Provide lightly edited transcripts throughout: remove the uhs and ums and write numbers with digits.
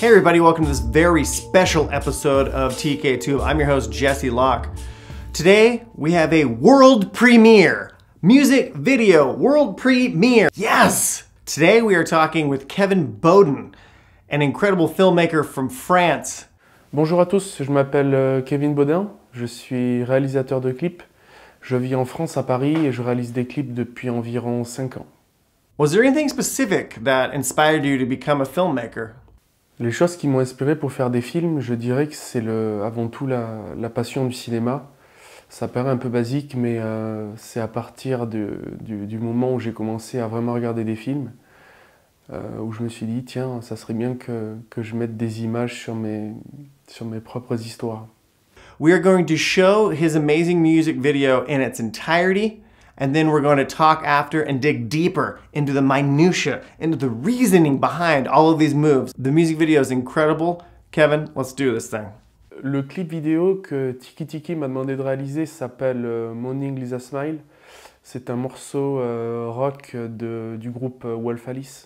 Hey everybody, welcome to this very special episode of TikiTube. I'm your host, Jesse Locke. Today, we have a world premiere. Music video world premiere. Yes! Today we are talking with Kevin Bodin, an incredible filmmaker from France. Bonjour à tous, je m'appelle Kevin Bodin, je suis réalisateur de clips. Je vis en France, à Paris, et je réalise des clips depuis environ 5 ans. Was there anything specific that inspired you to become a filmmaker? Les choses qui m'ont inspiré pour faire des films, je dirais que c'est avant tout la passion du cinéma. Ça paraît un peu basique, mais c'est à partir du moment où j'ai commencé à vraiment regarder des films, où je me suis dit, tiens, ça serait bien que je mette des images sur mes propres histoires. We are going to show his amazing music video in its entirety, and then we're going to talk after and dig deeper into the minutiae, into the reasoning behind all of these moves. The music video is incredible. Kevin, let's do this thing. Le clip vidéo que TikiTube m'a demandé de réaliser s'appelle Morning Lisa Smile. C'est un morceau rock du groupe Wolf Alice.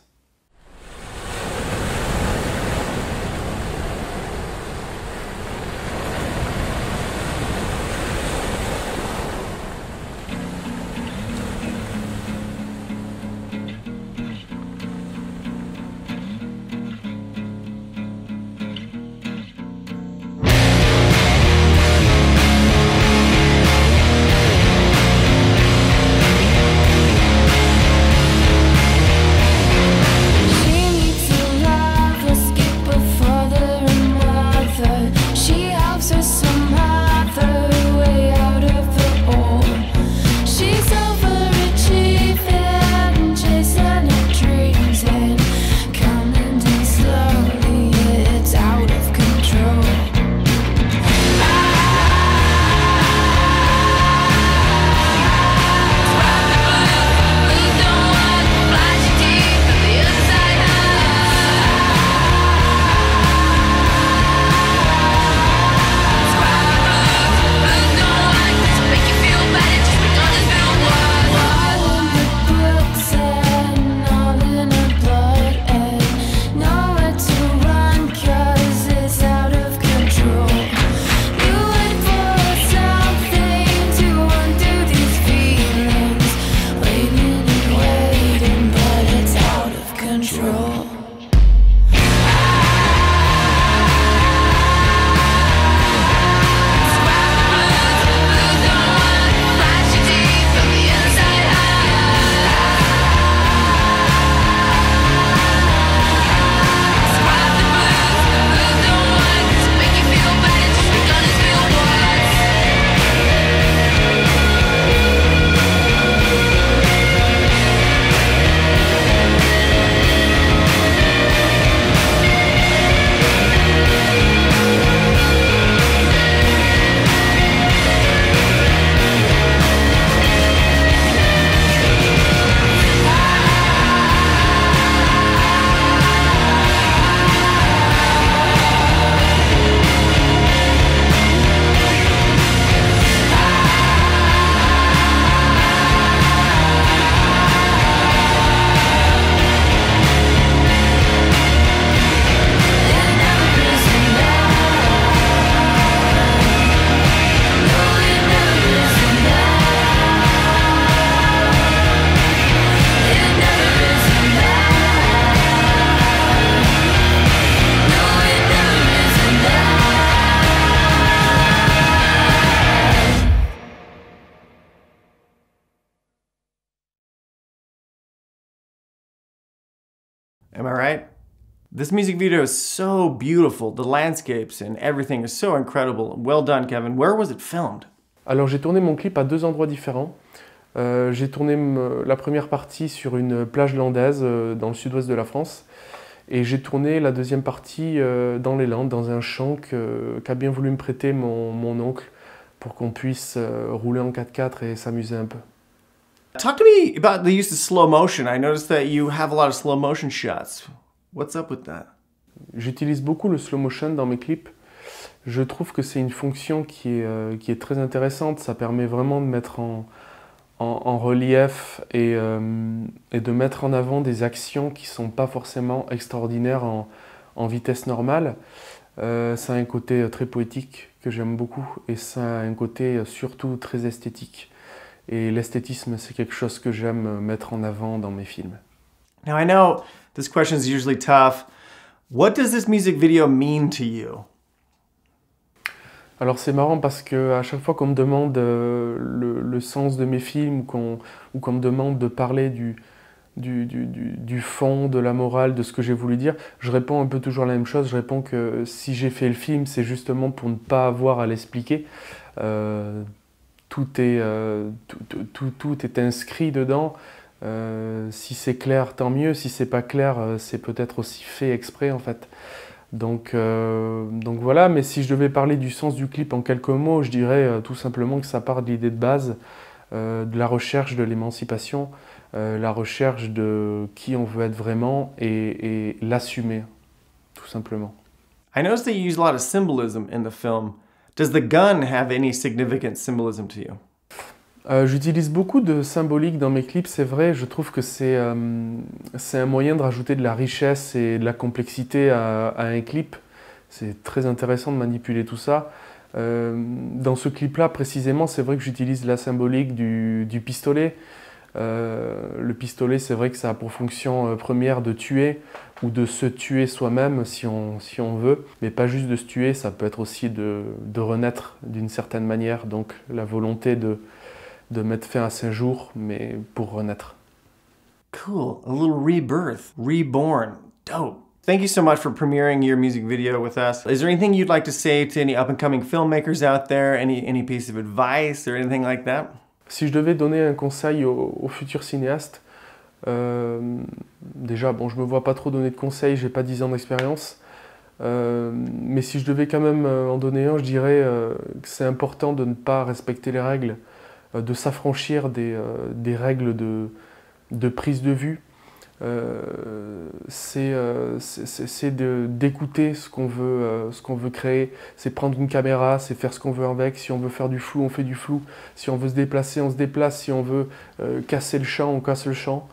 Am I right? This music video is so beautiful. The landscapes and everything is so incredible. Well done, Kevin. Where was it filmed? Alors j'ai tourné mon clip à 2 endroits différents. J'ai tourné la première partie sur une plage landaise dans le sud-ouest de la France. Et j'ai tourné la deuxième partie dans les Landes, dans un champ qu'a bien voulu me prêter mon oncle pour qu'on puisse rouler en 4x4 et s'amuser un peu. Talk to me about the use of slow motion. I noticed that you have a lot of slow motion shots. What's up with that? J'utilise beaucoup le slow motion dans mes clips. Je trouve que c'est une fonction qui est très intéressante. Ça permet vraiment de mettre en relief et de mettre en avant des actions qui ne sont pas forcément extraordinaires en vitesse normale. Ça a un côté très poétique que j'aime beaucoup et ça a un côté surtout très esthétique. Et l'esthétisme, c'est quelque chose que j'aime mettre en avant dans mes films. Now I know this question is usually tough. What does this music video mean to you? Alors c'est marrant parce qu'à chaque fois qu'on me demande le sens de mes films ou qu'on me demande de parler du fond, de la morale, de ce que j'ai voulu dire, je réponds un peu toujours la même chose. Je réponds que si j'ai fait le film, c'est justement pour ne pas avoir à l'expliquer. Tout est inscrit dedans. Si c'est clair, tant mieux. Si c'est pas clair, c'est peut-être aussi fait exprès en fait. Donc voilà, mais si je devais parler du sens du clip en quelques mots, je dirais tout simplement que ça part de l'idée de base, de la recherche de l'émancipation, la recherche de qui on veut être vraiment et l'assumer, tout simplement. I noticed that you use a lot of symbolism in the film. Does the gun have any significant symbolism to you? J'utilise beaucoup de symbolique dans mes clips, c'est vrai, je trouve que c'est un moyen de rajouter de la richesse et de la complexité à un clip. C'est très intéressant de manipuler tout ça. Dans ce clip-là, précisément, c'est vrai que j'utilise la symbolique du pistolet. Le pistolet, c'est vrai que ça a pour fonction première de tuer ou de se tuer soi-même si on veut, mais pas juste de se tuer, ça peut être aussi de renaître d'une certaine manière, donc la volonté de mettre fin à 5 jours, mais pour renaître. Cool, a little rebirth, reborn, dope. Thank you so much for premiering your music video with us. Is there anything you'd like to say to any up-and-coming filmmakers out there? Any piece of advice or anything like that? Si je devais donner un conseil aux futurs cinéastes, déjà, bon, je me vois pas trop donner de conseils, j'ai pas 10 ans d'expérience, mais si je devais quand même en donner un, je dirais que c'est important de ne pas respecter les règles, de s'affranchir des règles de prise de vue. C'est d'écouter ce qu'on veut créer, c'est prendre une caméra, c'est faire ce qu'on veut avec. Si on veut faire du flou, on fait du flou. Si on veut se déplacer, on se déplace. Si on veut casser le champ, on casse le champ.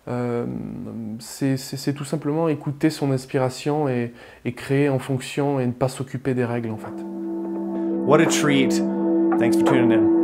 C'est tout simplement écouter son inspiration et créer en fonction et ne pas s'occuper des règles en fait. What a treat. Thanks for tuning in.